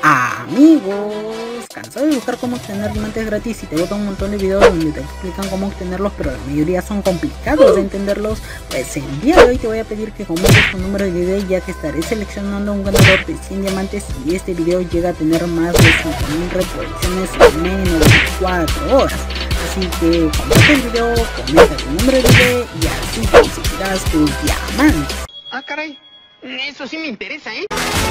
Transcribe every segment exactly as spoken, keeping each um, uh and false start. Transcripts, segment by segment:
Amigos, cansado de buscar cómo obtener diamantes gratis y te botan un montón de videos donde te explican cómo obtenerlos, pero la mayoría son complicados de entenderlos. Pues el día de hoy te voy a pedir que comentes tu número de video, ya que estaré seleccionando un ganador de cien diamantes y este video llega a tener más de cinco mil reproducciones en menos de cuatro horas. Así que comparte el video, comenta tu número de video y así conseguirás tus diamantes. Ah, caray, eso sí me interesa, ¿eh?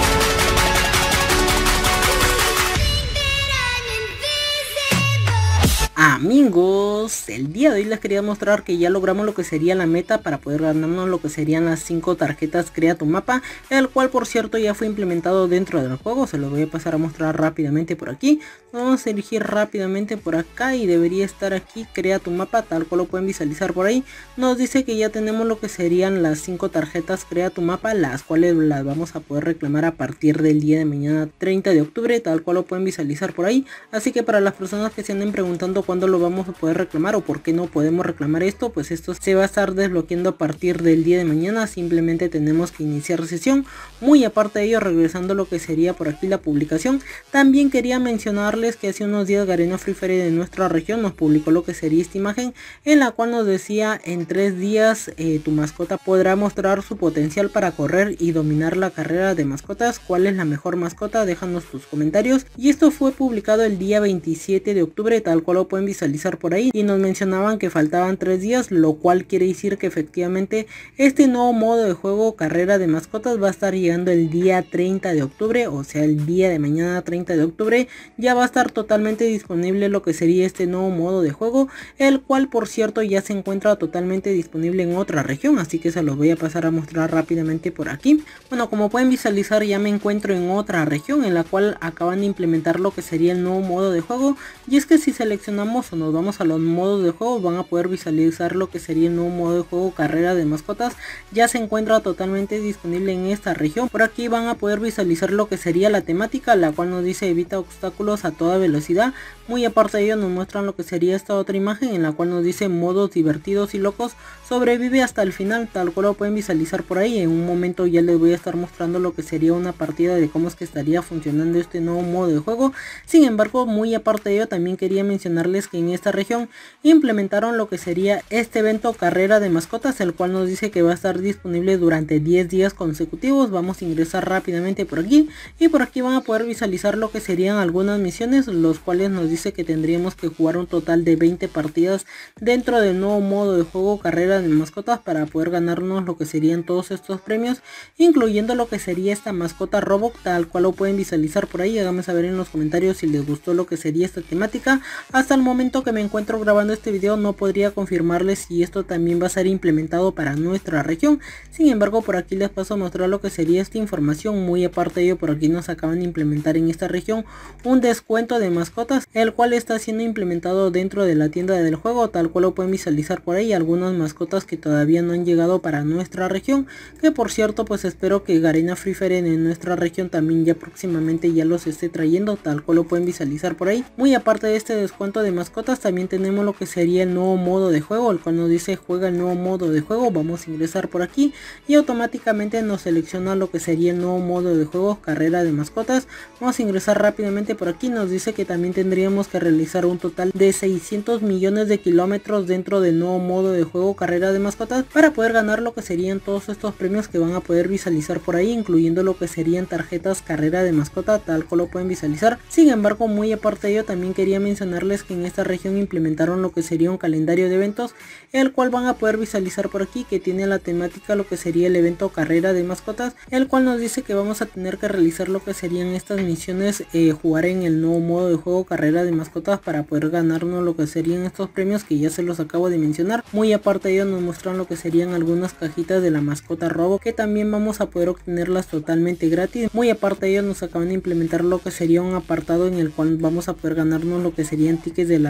Amigos, el día de hoy les quería mostrar que ya logramos lo que sería la meta para poder ganarnos lo que serían las cinco tarjetas Crea tu Mapa, el cual por cierto ya fue implementado dentro del juego. Se lo voy a pasar a mostrar rápidamente por aquí. Vamos a elegir rápidamente por acá y debería estar aquí Crea tu Mapa, tal cual lo pueden visualizar por ahí. Nos dice que ya tenemos lo que serían las cinco tarjetas Crea tu Mapa, las cuales las vamos a poder reclamar a partir del día de mañana treinta de octubre, tal cual lo pueden visualizar por ahí. Así que para las personas que se anden preguntando cuándo lo vamos a poder reclamar o por qué no podemos reclamar esto, pues esto se va a estar desbloqueando a partir del día de mañana. Simplemente tenemos que iniciar sesión. Muy aparte de ello, regresando a lo que sería por aquí la publicación, también quería mencionarles que hace unos días Garena Free Fire de nuestra región nos publicó lo que sería esta imagen, en la cual nos decía: en tres días eh, tu mascota podrá mostrar su potencial para correr y dominar la carrera de mascotas. ¿Cuál es la mejor mascota? Déjanos tus comentarios. Y esto fue publicado el día veintisiete de octubre, tal cual lo pueden visualizar por ahí, y nos mencionaban que faltaban tres días, lo cual quiere decir que efectivamente este nuevo modo de juego carrera de mascotas va a estar llegando el día treinta de octubre, o sea el día de mañana treinta de octubre ya va a estar totalmente disponible lo que sería este nuevo modo de juego, el cual por cierto ya se encuentra totalmente disponible en otra región, así que se los voy a pasar a mostrar rápidamente por aquí. Bueno, como pueden visualizar, ya me encuentro en otra región en la cual acaban de implementar lo que sería el nuevo modo de juego, y es que si seleccionamos o nos vamos a los modos de juego, van a poder visualizar lo que sería el nuevo modo de juego carrera de mascotas. Ya se encuentra totalmente disponible en esta región. Por aquí van a poder visualizar lo que sería la temática, la cual nos dice evita obstáculos a toda velocidad. Muy aparte de ello, nos muestran lo que sería esta otra imagen en la cual nos dice modos divertidos y locos, sobrevive hasta el final, tal cual lo pueden visualizar por ahí. En un momento ya les voy a estar mostrando lo que sería una partida de cómo es que estaría funcionando este nuevo modo de juego. Sin embargo, muy aparte de ello, también quería mencionarles que en esta región implementaron lo que sería este evento carrera de mascotas, el cual nos dice que va a estar disponible durante diez días consecutivos. Vamos a ingresar rápidamente por aquí y por aquí van a poder visualizar lo que serían algunas misiones, los cuales nos dice que tendríamos que jugar un total de veinte partidas dentro del nuevo modo de juego carrera de mascotas para poder ganarnos lo que serían todos estos premios, incluyendo lo que sería esta mascota robot, tal cual lo pueden visualizar por ahí. Háganme saber en los comentarios si les gustó lo que sería esta temática. Hasta el momento que me encuentro grabando este video no podría confirmarles si esto también va a ser implementado para nuestra región. Sin embargo, por aquí les paso a mostrar lo que sería esta información. Muy aparte de ello, por aquí nos acaban de implementar en esta región un descuento de mascotas, el cual está siendo implementado dentro de la tienda del juego, tal cual lo pueden visualizar por ahí. Algunas mascotas que todavía no han llegado para nuestra región, que por cierto pues espero que Garena Free Fire en nuestra región también ya próximamente ya los esté trayendo, tal cual lo pueden visualizar por ahí. Muy aparte de este descuento de mascotas, también tenemos lo que sería el nuevo modo de juego, el cual nos dice juega el nuevo modo de juego. Vamos a ingresar por aquí y automáticamente nos selecciona lo que sería el nuevo modo de juego carrera de mascotas. Vamos a ingresar rápidamente por aquí. Nos dice que también tendríamos que realizar un total de seiscientos millones de kilómetros dentro del nuevo modo de juego carrera de mascotas para poder ganar lo que serían todos estos premios que van a poder visualizar por ahí, incluyendo lo que serían tarjetas carrera de mascota, tal cual lo pueden visualizar. Sin embargo, muy aparte de ello, también quería mencionarles que en esta región implementaron lo que sería un calendario de eventos, el cual van a poder visualizar por aquí, que tiene la temática lo que sería el evento carrera de mascotas, el cual nos dice que vamos a tener que realizar lo que serían estas misiones, eh, jugar en el nuevo modo de juego carrera de mascotas para poder ganarnos lo que serían estos premios que ya se los acabo de mencionar. Muy aparte de ello, nos muestran lo que serían algunas cajitas de la mascota robo, que también vamos a poder obtenerlas totalmente gratis. Muy aparte de ello, nos acaban de implementar lo que sería un apartado en el cual vamos a poder ganarnos lo que serían tickets de la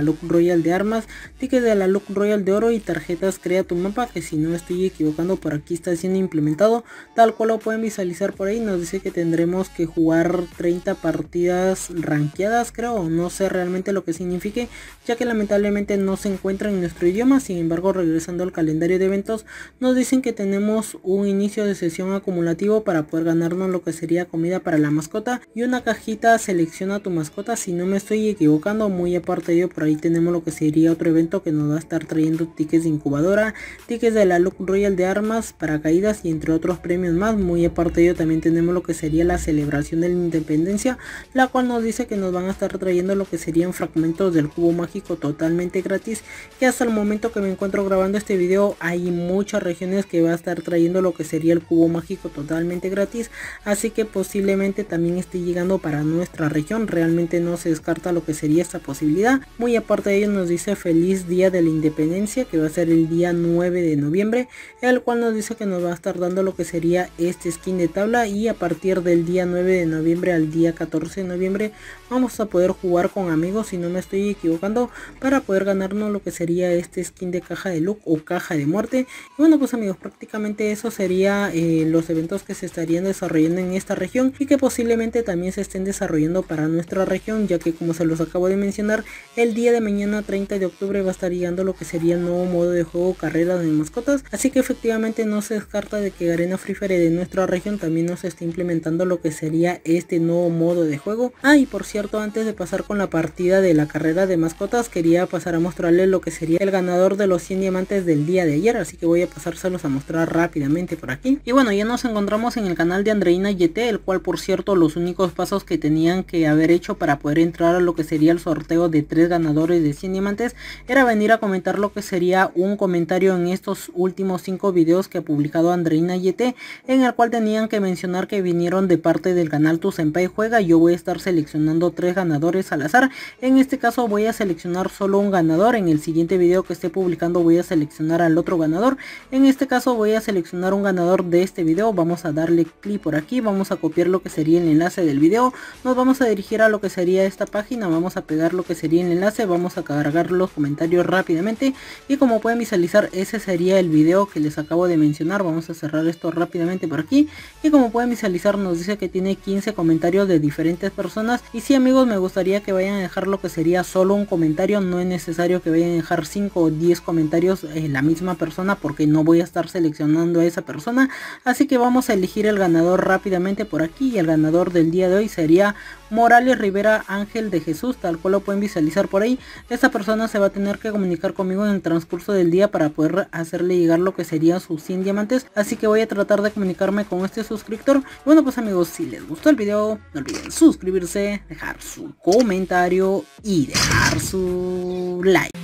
Look Royal de armas, tickets de la Look Royal de oro y tarjetas crea tu mapa, que si no estoy equivocando por aquí está siendo implementado, tal cual lo pueden visualizar por ahí. Nos dice que tendremos que jugar treinta partidas rankeadas, creo, no sé realmente lo que signifique, ya que lamentablemente no se encuentra en nuestro idioma. Sin embargo, regresando al calendario de eventos, nos dicen que tenemos un inicio de sesión acumulativo para poder ganarnos lo que sería comida para la mascota y una cajita selecciona tu mascota, si no me estoy equivocando. Muy aparte de ello, por ahí tenemos lo que sería otro evento que nos va a estar trayendo tickets de incubadora, tickets de la Look Royal de armas, paracaídas y entre otros premios más. Muy aparte de ello también tenemos lo que sería la celebración de la independencia, la cual nos dice que nos van a estar trayendo lo que serían fragmentos del cubo mágico totalmente gratis, que hasta el momento que me encuentro grabando este video hay muchas regiones que va a estar trayendo lo que sería el cubo mágico totalmente gratis, así que posiblemente también esté llegando para nuestra región. Realmente no se descarta lo que sería esta posibilidad. Muy aparte de ello nos dice feliz día de la independencia, que va a ser el día nueve de noviembre, el cual nos dice que nos va a estar dando lo que sería este skin de tabla, y a partir del día nueve de noviembre al día catorce de noviembre vamos a poder jugar con amigos, si no me estoy equivocando, para poder ganarnos lo que sería este skin de caja de look o caja de muerte. Y bueno, pues amigos, prácticamente eso sería eh, los eventos que se estarían desarrollando en esta región y que posiblemente también se estén desarrollando para nuestra región, ya que como se los acabo de mencionar, el día de mañana treinta de octubre va a estar llegando lo que sería el nuevo modo de juego carrera de mascotas, así que efectivamente no se descarta de que Garena Free Fire de nuestra región también nos esté implementando lo que sería este nuevo modo de juego. Ah, y por cierto, antes de pasar con la partida de la carrera de mascotas, quería pasar a mostrarles lo que sería el ganador de los cien diamantes del día de ayer, así que voy a pasárselos a mostrar rápidamente por aquí. Y bueno, ya nos encontramos en el canal de Andreina Y T, el cual por cierto los únicos pasos que tenían que haber hecho para poder entrar a lo que sería el sorteo de tres ganadores de cien diamantes era venir a comentar lo que sería un comentario en estos últimos cinco videos que ha publicado Andreina Y T, en el cual tenían que mencionar que vinieron de parte del canal Tu Senpai Juega. Yo voy a estar seleccionando tres ganadores al azar. En este caso voy a seleccionar solo un ganador. En el siguiente video que esté publicando voy a seleccionar al otro ganador. En este caso voy a seleccionar un ganador de este video. Vamos a darle clic por aquí, vamos a copiar lo que sería el enlace del video, nos vamos a dirigir a lo que sería esta página, vamos a pegar lo que sería el enlace, vamos a cargar los comentarios rápidamente y como pueden visualizar ese sería el video que les acabo de mencionar. Vamos a cerrar esto rápidamente por aquí y como pueden visualizar nos dice que tiene quince comentarios de diferentes personas. Y sí amigos, me gustaría que vayan a dejar lo que sería solo un comentario, no es necesario que vayan a dejar cinco o diez comentarios en la misma persona porque no voy a estar seleccionando a esa persona. Así que vamos a elegir el ganador rápidamente por aquí y el ganador del día de hoy sería Morales Rivera Ángel de Jesús, tal cual lo pueden visualizar por ahí. Esta persona se va a tener que comunicar conmigo en el transcurso del día para poder hacerle llegar lo que serían sus cien diamantes, así que voy a tratar de comunicarme con este suscriptor. Bueno pues amigos, si les gustó el video no olviden suscribirse, dejar su comentario y dejar su like.